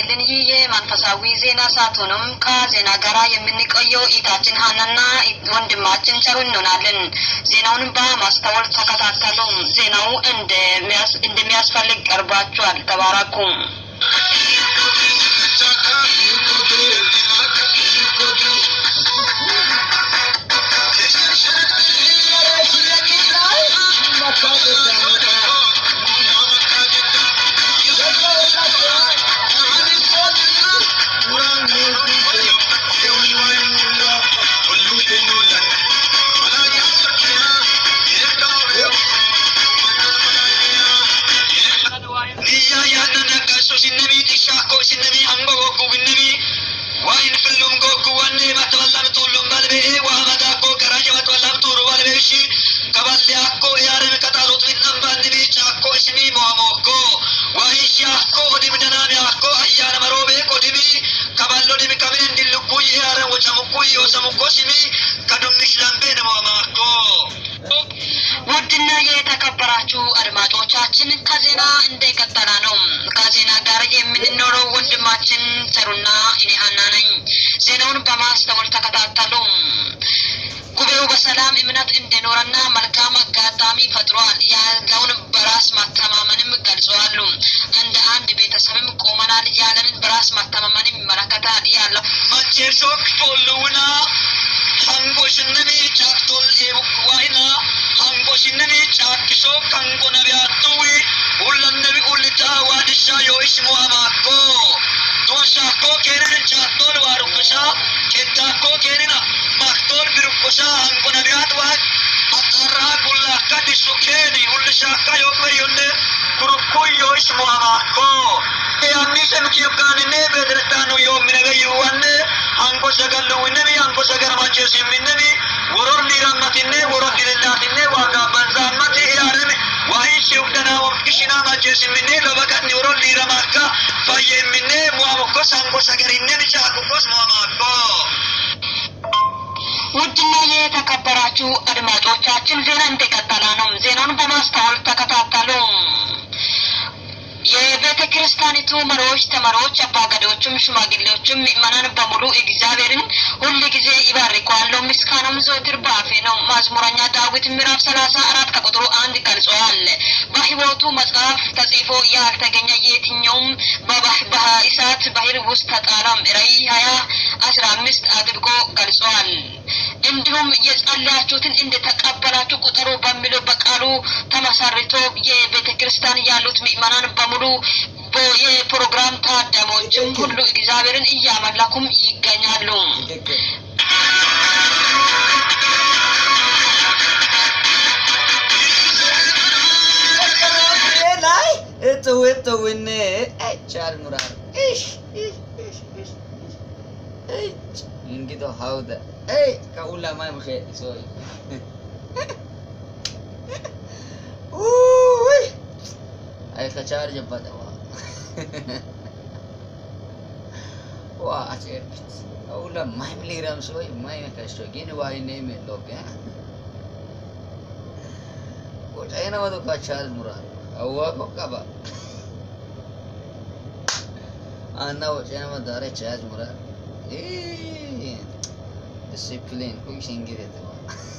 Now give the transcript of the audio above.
ይፈቀድልን። ይህ መንፈሳዊ ዜና ሳትሆንም ከዜና ጋራ የምንቆየው ኢታችን ሀናና ወንድማችን ቸሩ እንሆናለን። ዜናውን በማስተዋል ተከታተሉ። ዜናው እንደሚያስፈልግ ቀርባችኋል። ተባረኩ። ውድና የተከበራችሁ አድማጮቻችን ከዜና እንደቀጠለ ነው። ከዜና ጋር የምንኖረው ወንድማችን ቸሩና እኔ ሀና ነኝ። ዜናውን በማስተዋል ተከታተሉ። ጉባኤው በሰላም እምነት እንደኖረና መልካም አጋጣሚ ፈጥሯል። ያለውን በራስ መተማመንም ገልጸዋል። እንደ አንድ ቤተሰብም ቆመናል ያለንን በራስ መተማመንም ይመለከታል። ያለው ማቼሶክ ፎሉና አንጎሽነኔ ቻክቶል ኤቡዋይና አንጎሽነኔ ቻክሾ ካንጎ ነቢያቱዊ ሁለነቢ ሁልታ ዋድሻ ዮይሽሙ አማኮ ቶሻኮ ኬነን ቻክቶል ዋሩኩሻ ኬታኮ ኬነና ማክቶል ቢሩኩሻ አንጎ ነቢያት ዋድ አጣራ ኩላካ ዲሱኬኒ ሁልሻካ ዮክበሪዮነ ኩሩኩ ዮይሽሙ አማኮ ያሚሸም ኪዩካንኔ በድረታኑ ዮሚነገይዋነ አንጎ ሰገሉ ነቢ አንጎ ሰገር ማቸስ የሚነቢ ወሮር ሊራማቲነ ወሮር ሊላቲነ ዋጋ በንዛማቲ ያረም ዋይሽ ይውደና ወክሽና ማቸስ የሚነ ለበቀን ወሮር ሊራማካ ፋየ የሚነ ሙአመኮ አንጎ ሰገሪነ ቢቻኩኮስ ሙአማኮ ውድና የተከበራችሁ አድማጮቻችን ዜና እንደቀጠለ ነው። ዜናውን በማስተዋል ተከታተሉ። የቤተ ክርስቲያኒቱ መሪዎች፣ ተማሪዎች፣ አባገዳዎችም ሽማግሌዎችም ምእመናን በሙሉ እግዚአብሔርን ሁሉ ጊዜ ይባርካሉ። ምስጋናም ዘወትር በአፌ ነው። መዝሙረኛ ዳዊት ምዕራፍ 34 ከቁጥር 1 ገልጿል። በሕይወቱ መጽሐፍ ተጽፎ ያልተገኘ የትኛውም በእሳት ባህር ውስጥ ተጣለም። ራዕይ 20:15 አጥብቆ ገልጿል። እንዲሁም የጸለያችሁትን እንደተቀበላችሁ ቁጥሩ በሚለው በቃሉ ተመሰርቶ የቤተ ክርስቲያን ያሉት ምእመናን በሙሉ የፕሮግራም ታዳሚዎችም ሁሉ እግዚአብሔርን እያመለኩም ይገኛሉ። እጥውነ እቻል ሙራር እንግዲህ ሀውደ ከሁላ ማይ ምከ ሶይ ay kacharge badawa wa acher awla mai miligram soy mai kasto gene wa name loge ko tayna wado kachar mura awwa ko kaba anna wo tayna madare charge mura discipline ko singire to